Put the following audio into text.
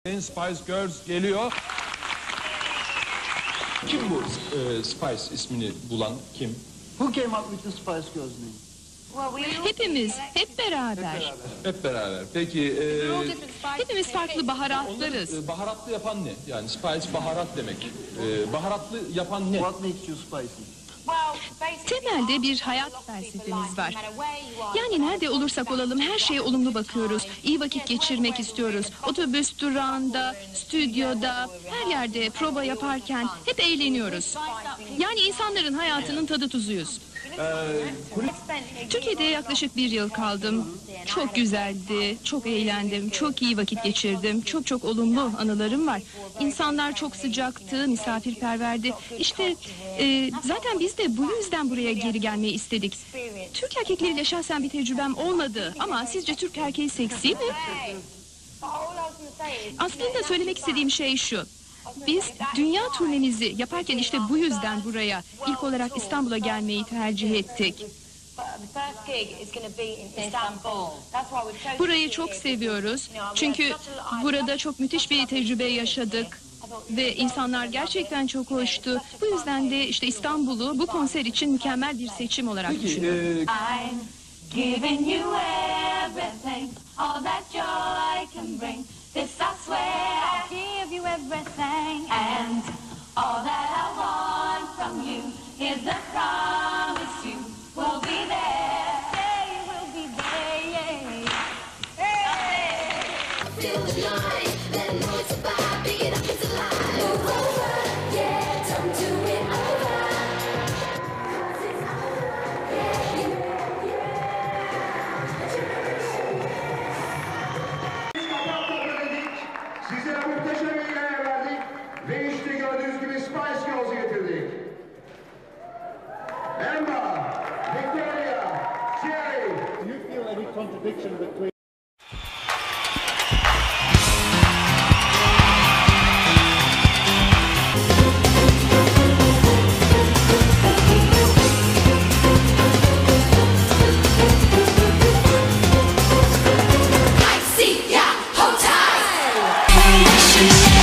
Spice Girls geliyor. Kim bu Spice ismini bulan kim? Who came up with the Spice Girls name? Hepimiz, hep beraber. Hep beraber. Peki Hepimiz farklı baharatlarız. baharatlı yapan ne? Yani Spice baharat demek. Baharatlı yapan ne? What makes you spicy? Temelde bir hayat felsefemiz var. Yani nerede olursak olalım her şeye olumlu bakıyoruz. İyi vakit geçirmek istiyoruz. Otobüs durağında, stüdyoda, her yerde prova yaparken hep eğleniyoruz. Yani insanların hayatının tadı tuzuyuz. Türkiye'de yaklaşık 1 yıl kaldım. Çok güzeldi, çok eğlendim, çok iyi vakit geçirdim. Çok olumlu anılarım var. İnsanlar çok sıcaktı, misafirperverdi. İşte zaten biz de bu yüzden buraya geri gelmeyi istedik. Türk erkekleriyle şahsen bir tecrübem olmadı. Ama sizce Türk erkeği seksi mi? Aslında söylemek istediğim şey şu. Biz dünya turnemizi yaparken işte bu yüzden buraya, ilk olarak İstanbul'a gelmeyi tercih ettik. Burayı çok seviyoruz. Çünkü burada çok müthiş bir tecrübe yaşadık. Ve insanlar gerçekten çok hoştu. Bu yüzden de işte İstanbul'u bu konser için mükemmel bir seçim olarak düşünüyorum. This I swear, I'll give you everything, and all that I want from you is the promise you will be there. Yeah, you will be there, yeah. Hey. Feel the line, let know it's about, big it up, it's alive. Move over, yeah, don't do it over. Size muhteşem bir yer verdik ve işte gördüğünüz gibi Spice Girls'u getirdik. Emma, Victoria, Jerry. Do you feel any contradiction between I see ya, hold tight.